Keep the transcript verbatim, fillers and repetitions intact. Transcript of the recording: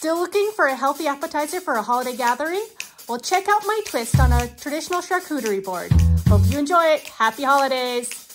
Still looking for a healthy appetizer for a holiday gathering? Well, check out my twist on a traditional charcuterie board. Hope you enjoy it. Happy holidays!